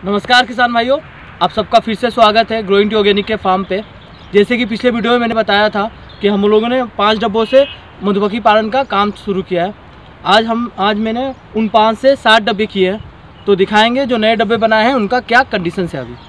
नमस्कार किसान भाइयों, आप सबका फिर से स्वागत है ग्रोइंग टू ऑर्गेनिक के फार्म पे। जैसे कि पिछले वीडियो में मैंने बताया था कि हम लोगों ने 5 डब्बों से मधुमक्खी पालन का काम शुरू किया है। आज मैंने उन 5 से 7 डब्बे किए हैं, तो दिखाएंगे जो नए डब्बे बनाए हैं उनका क्या कंडीशन है अभी।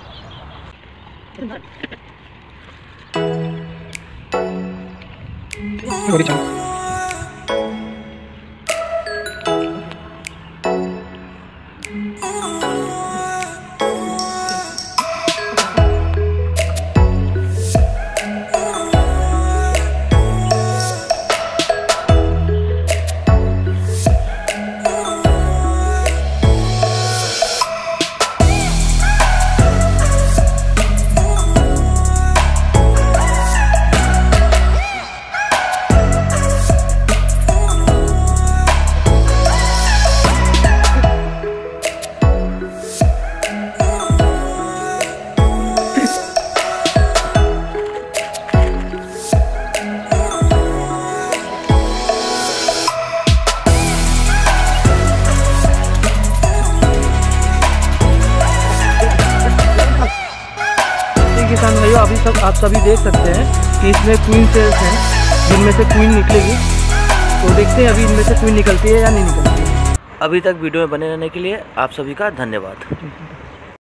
किसान भाइयों, अभी आप सभी देख सकते हैं कि इसमें क्वीन सेल्स हैं जिनमें से क्वीन निकलेगी। तो देखते हैं अभी इनमें से क्वीन निकलती है या नहीं निकलती है। अभी तक वीडियो में बने रहने के लिए आप सभी का धन्यवाद।